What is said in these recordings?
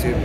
YouTube.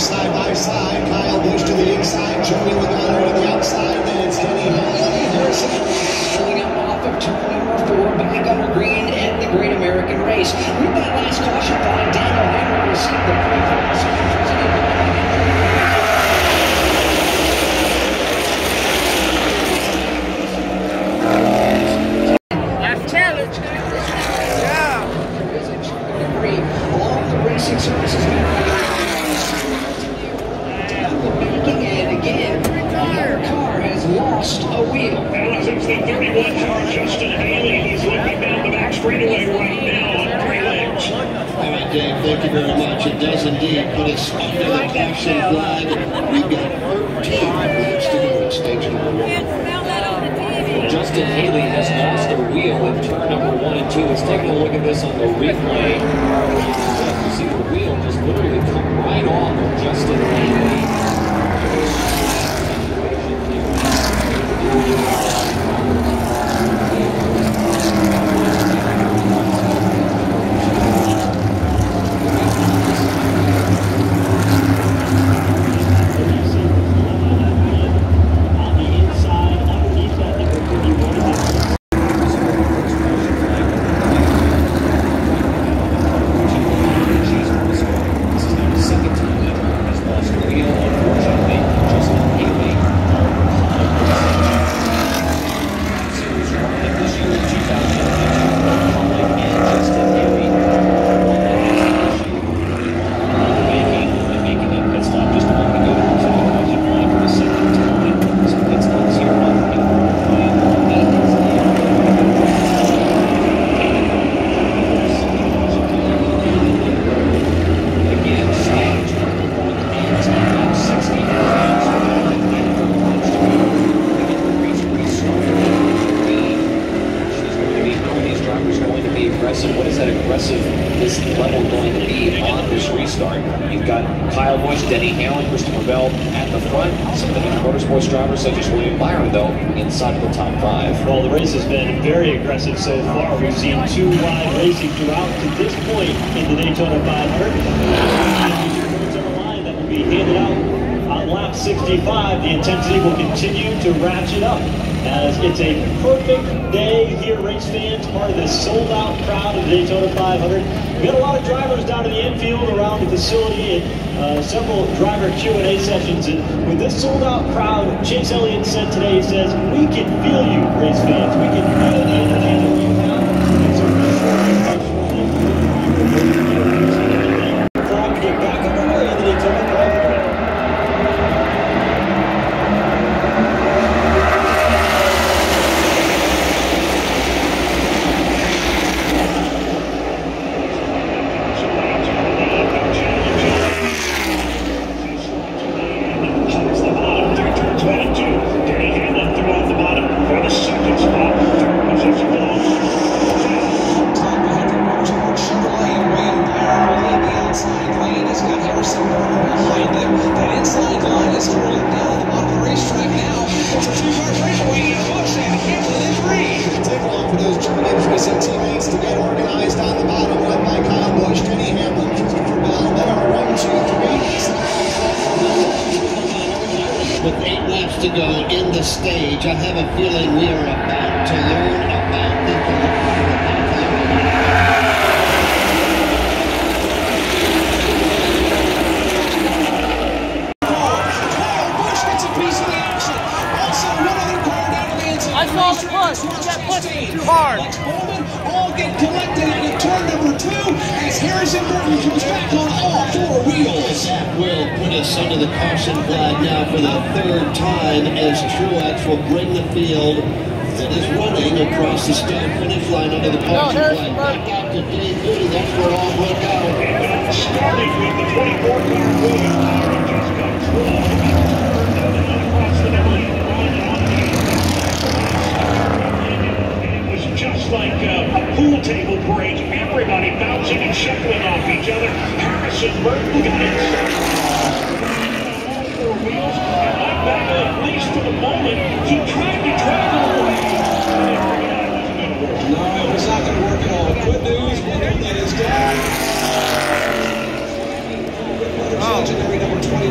side by side. Kyle Busch to the inside, Joey Logano to the outside, then it's Denny Harrison. Pulling up off of turn number 4, back under green at the Great American Race. With that last caution flag, Daniel Henry received the free pass. Left challenge. Yeah. Along the racing surfaces. And again, another car has lost a wheel. As it's the 31 car, Justin Haley. He's looking down the back straightaway right now on 3 legs. All right, Dave, thank you very much. It does indeed put us under the caution flag. We've got 13 laps to go in stage number 1. Justin Haley has lost a wheel in turn number 1 and 2. Let's take a look at this on the replay. You see the wheel just literally come right off of Justin Haley. What is that aggressive this level going to be on this restart? You've got Kyle Busch, Denny Hamlin, Christopher Bell at the front. Some of the motorsports drivers such as William Byron, though, inside of the top 5. Well, the race has been very aggressive so far. We've seen 2 wide racing throughout to this point in the Daytona 500. Points on the line that will be handed out on lap 65. The intensity will continue to ratchet up, as it's a perfect day here, race fans, part of this sold-out crowd of the Daytona 500. We got a lot of drivers down in the infield around the facility and several driver Q&A sessions. And with this sold-out crowd, Chase Elliott said today, he says, we can feel you, race fans. We can feel the energy that you have. It's a to get back underway in the Daytona 500. Teammates to get organized on the bottom, led by Kyle Busch, Denny Hamlin, Christopher Bell. There are 1, 2, 3. With 8 laps to go in the stage, I have a feeling we are about to learn about the too hard. All get collected into turn number 2 as Harrison Burton comes back on all 4 wheels. That will put us under the caution flag now for the 3rd time as Truex will bring the field that is running across the start finish line under the caution flag. Back out to day 30. That's where all broke out. Starting with the 24 car Williams, just got 12. Across the middle. Just like a pool table break, everybody bouncing and shuffling off each other. Harrison Burton looking at all 4 wheels, and like that, at least for the moment, he tried to travel away. No, it was not going to work at all. Good news, one that is down. Legendary number 20.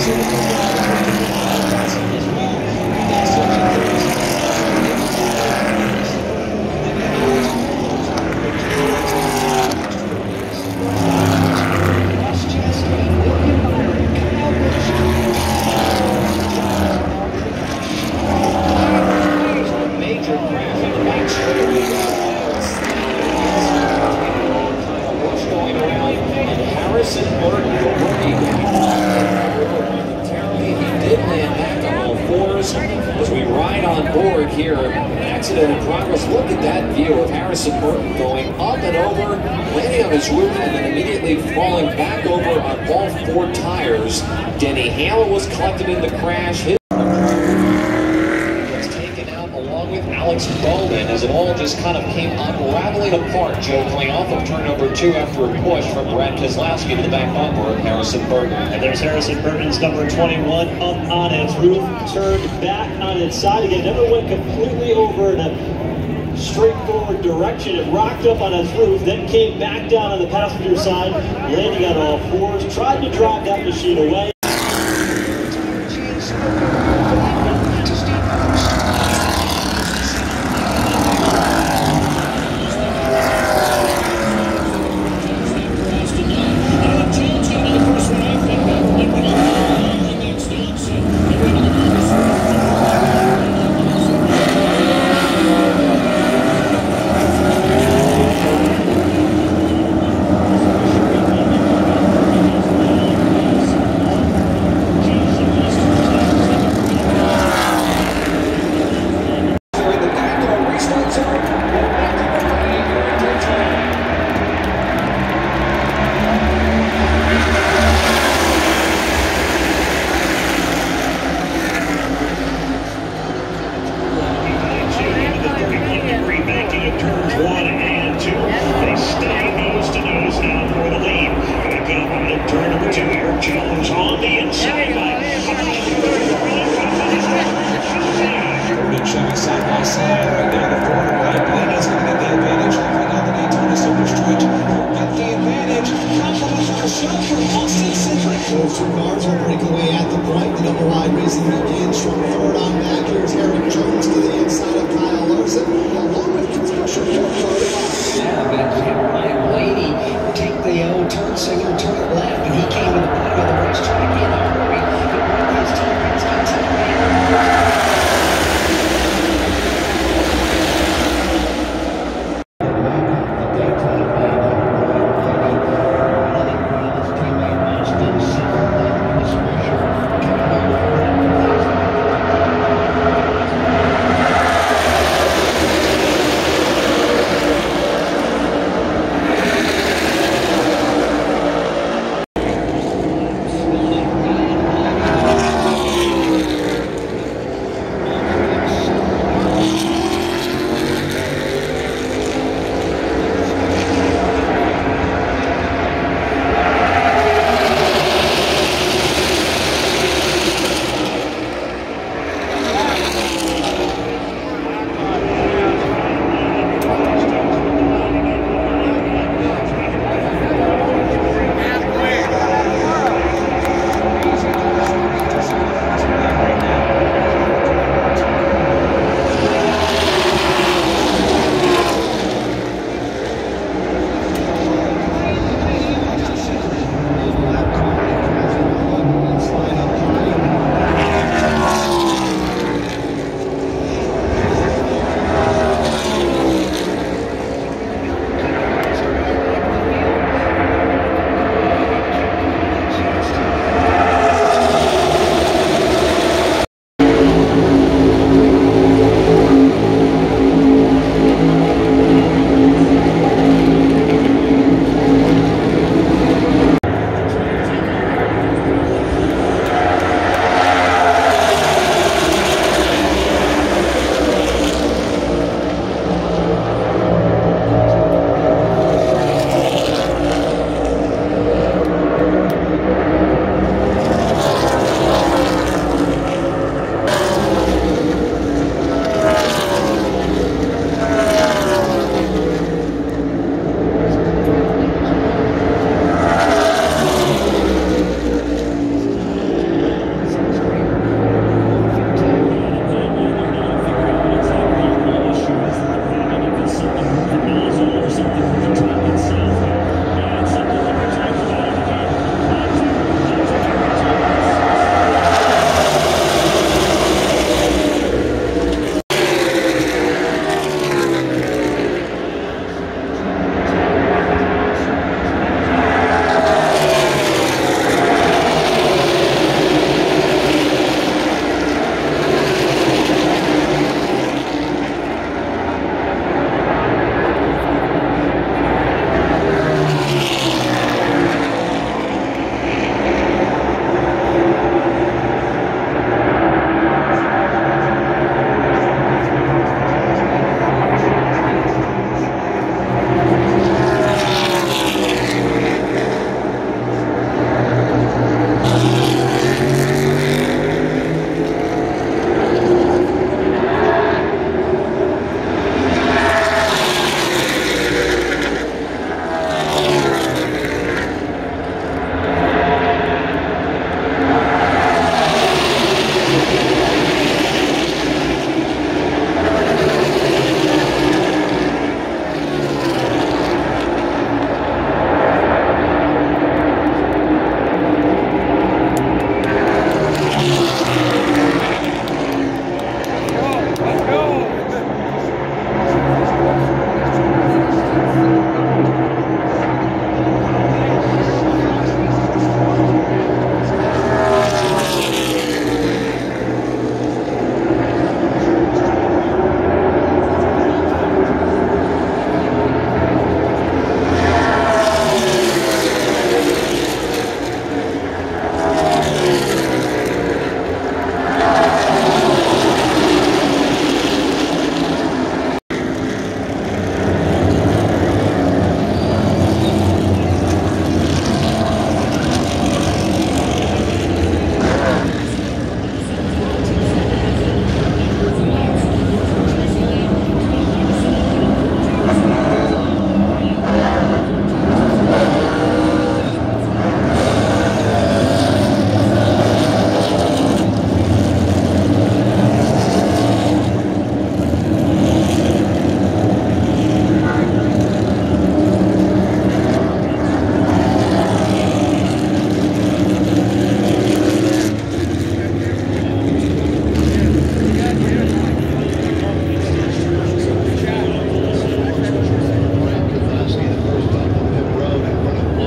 As we ride on board here, accident in progress. Look at that view of Harrison Burton going up and over, landing on his roof, and then immediately falling back over on all four tires. Denny Hamlin was collected in the crash. His was taken out along with Alex Bowman as it all just kind of came unraveling apart. Joe coming off of turn number 2 after a push from Brad Keselowski to the back bumper of Harrison Burton. And there's Harrison Burton's number 21 up on its roof, turned back on its side again. Never went completely over in a straightforward direction. It rocked up on its roof, then came back down on the passenger side, landing on all fours, tried to drive that machine away. Side by side, right down the corner. Ryan Blaney is going to get the advantage. Right now, the Daytona Super Stretch will get the advantage. Top of the first shot for Austin Cindric. Those two cars will break away at the point. The double wide racing begins from third on back. Here's Eric Jones to the inside of Kyle Larson, along with construction for third. Yeah, but Ryan Blaney take the old turn signal, turn it left, and he came to the bottom of the racetrack in a hurry. He brought his Team Penske teammate.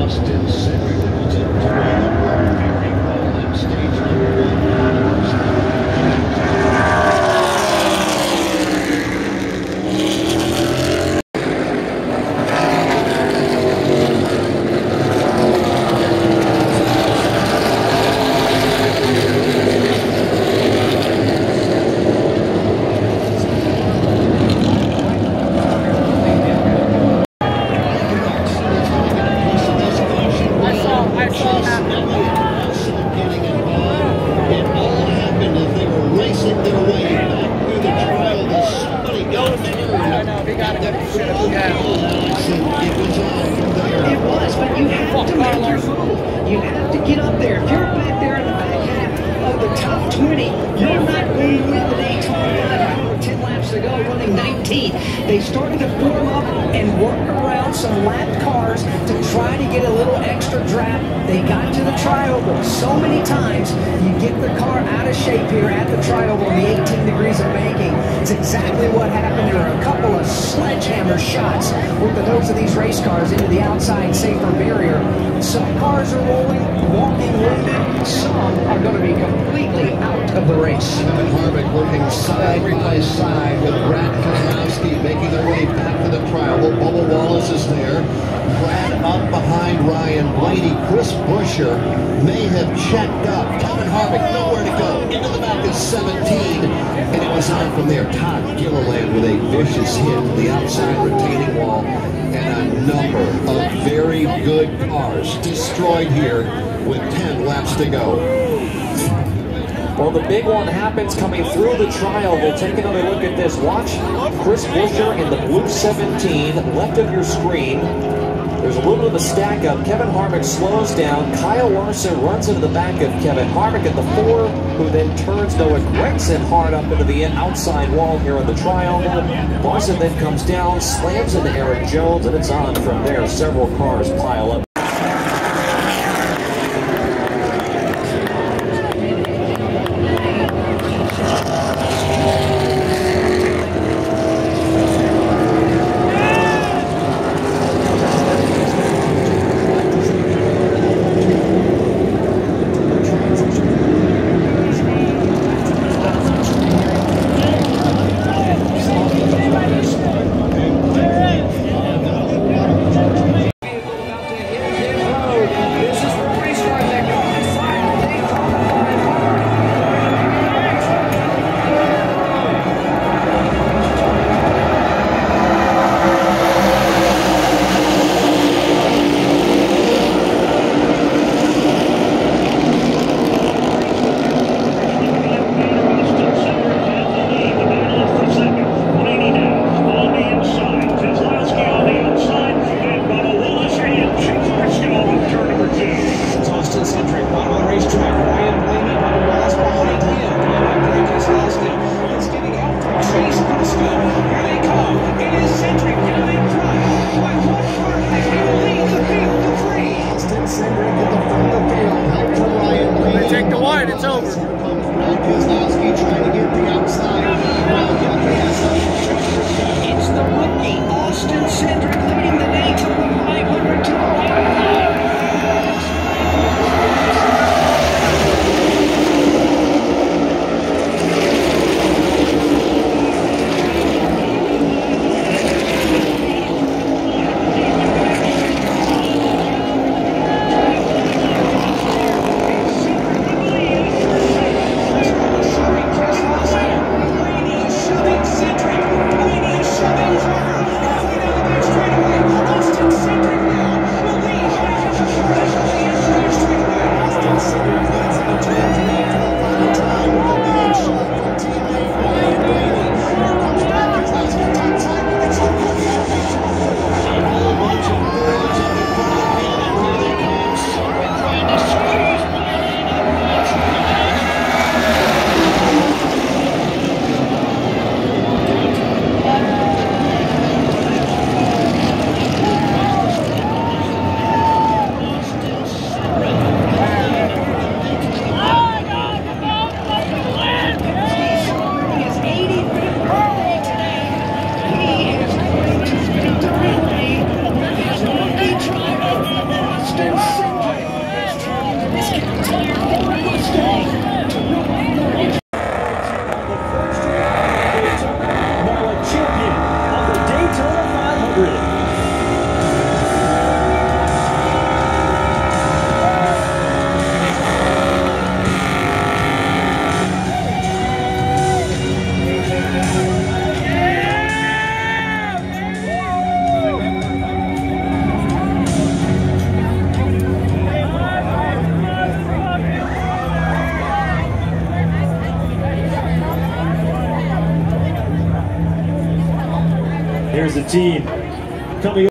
Austin Cindric holds it to the very well in stage number 1. It was, but you have to make your move. You have to get up there. If you're back there in the back half of the top 20, you're not going to win the Daytona 500 with 10 laps to go, running 19. They started to form up and work around some lapped cars to try to get a little extra draft. They got to the tri-oval so many times. You get the car out of shape here at the tri-oval in the 18 degrees of banking. It's exactly what happened. There were a couple of sledgehammer shots with the nose of these race cars into the outside safer barrier. Some cars are rolling, walking wounded. Some are going to be completely out of the race. Kevin Harvick working side by side with Brad Keselowski, making their way back to the tri-oval. Bubba Wallace is there. Brad up behind Ryan Blaney. Chris Buescher may have checked up. Kevin Harvick nowhere to go. Into the back of 17, and it was on from there. Todd Gilliland with a vicious hit to the outside retaining wall, and a number of very good cars destroyed here with 10 laps to go. Well, the big one happens coming through the trial. We'll take another look at this. Watch Chris Buescher in the blue 17, left of your screen. There's a little bit of a stack up. Kevin Harvick slows down. Kyle Larson runs into the back of Kevin Harvick at the 4, who then turns Noah Gragson hard up into the outside wall here in the trial. Larson then comes down, slams into Eric Jones, and it's on from there. Several cars pile up. There's the team coming